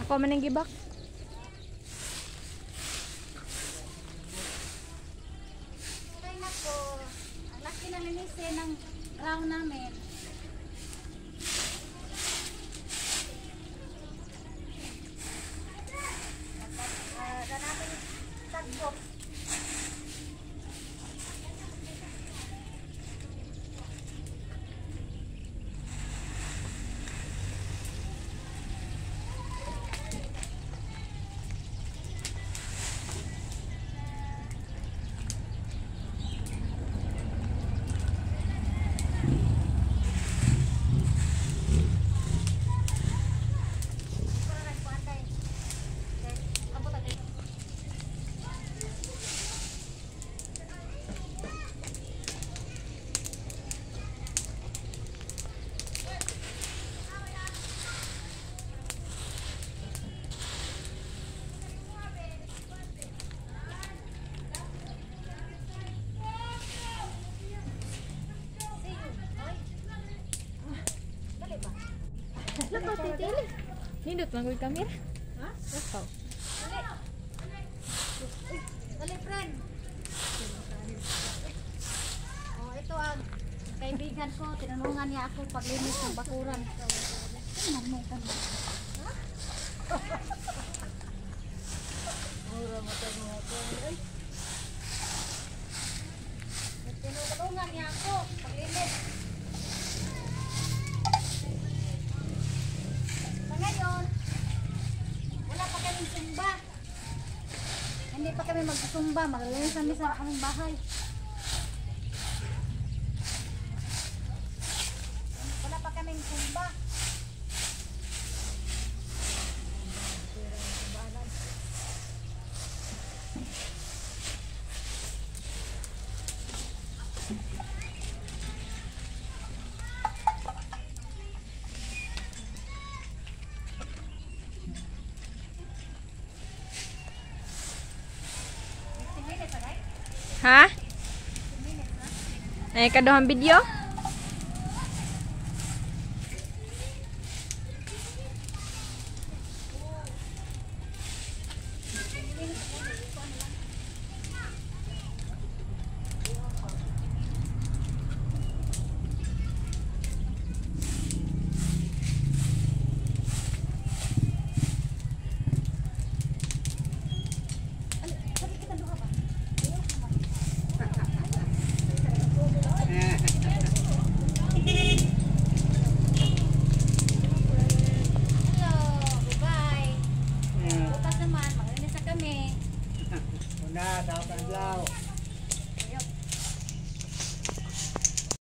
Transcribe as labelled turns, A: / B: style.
A: Ako man ang gibak.
B: Kaya na po, ang laki na linisin ng round namin. Namin tagbok.
A: Lako titili. Nindot lang ko'y kamera.
B: Ha?
A: Lako.
B: Dali, friend. Oh, ito ang kaibigan ko. Tinanungan niya ako paglinis ng bakuran. Tingnan mo ito. Mura mo ito mo ito. Tinanungan niya ako paglinis. Ngayon, wala pa kaming sumba. Hindi pa kami magsumba. Maglilinis kami sa aming bahay. Wala pa kaming sumba.
A: Ha? Ay kaduhang video?